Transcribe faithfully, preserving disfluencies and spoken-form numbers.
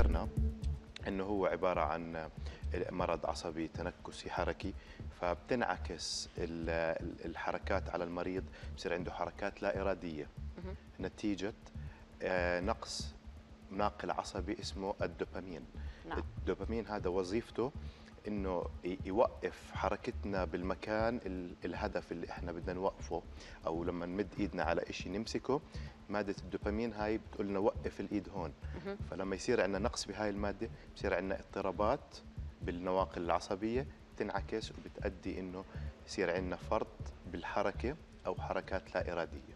ذكرنا انه هو عباره عن مرض عصبي تنكسي حركي، فبتنعكس الحركات على المريض، بصير عنده حركات لا اراديه نتيجه نقص ناقل عصبي اسمه الدوبامين. نعم. الدوبامين هذا وظيفته انه يوقف حركتنا بالمكان الهدف اللي احنا بدنا نوقفه، او لما نمد ايدنا على شيء نمسكه، ماده الدوبامين هاي بتقول لنا وقف الايد هون. فلما يصير عندنا نقص بهاي الماده بصير عندنا اضطرابات بالنواقل العصبيه، بتنعكس وبتؤدي انه يصير عندنا فرط بالحركه او حركات لا اراديه.